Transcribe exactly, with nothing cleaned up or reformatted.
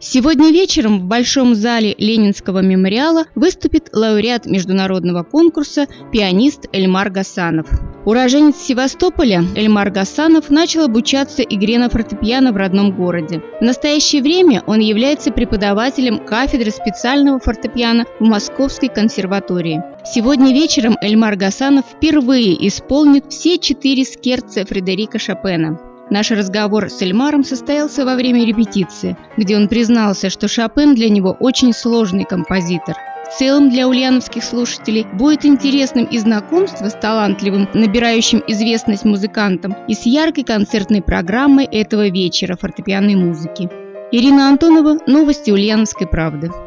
Сегодня вечером в Большом зале Ленинского мемориала выступит лауреат международного конкурса пианист Эльмар Гасанов. Уроженец Севастополя Эльмар Гасанов начал обучаться игре на фортепиано в родном городе. В настоящее время он является преподавателем кафедры специального фортепиано в Московской консерватории. Сегодня вечером Эльмар Гасанов впервые исполнит все четыре скерцо Фредерика Шопена. Наш разговор с Эльмаром состоялся во время репетиции, где он признался, что Шопен для него очень сложный композитор. В целом для ульяновских слушателей будет интересным и знакомство с талантливым, набирающим известность музыкантом, и с яркой концертной программой этого вечера фортепианной музыки. Ирина Антонова, новости Ульяновской правды.